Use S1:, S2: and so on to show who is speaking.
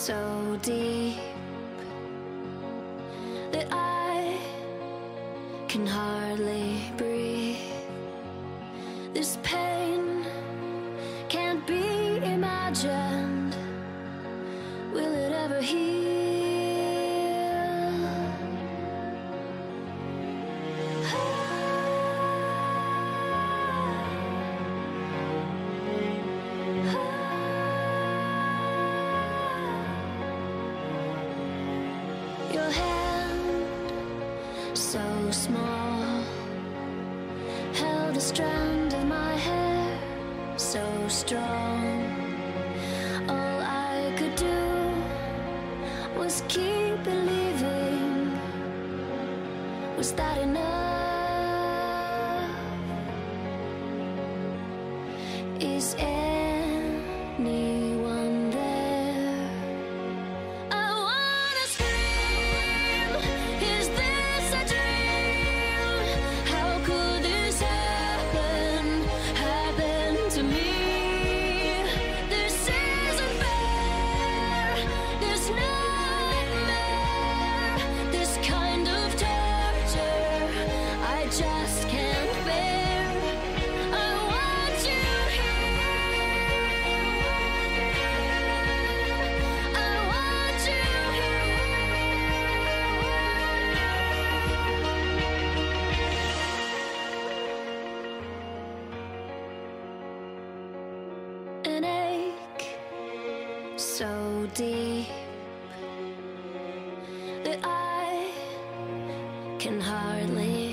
S1: so deep that I can hardly breathe. This pain can't be imagined. Will it ever heal? Your hand, so small, held a strand of my hair, so strong. All I could do was keep believing. Was that enough? Is anyone there? I wanna scream. Is this a dream? How could this happen to me? This isn't fair. This nightmare, this kind of torture, I just can't bear. I want you here. I want you here. An ache so deep that I can hardly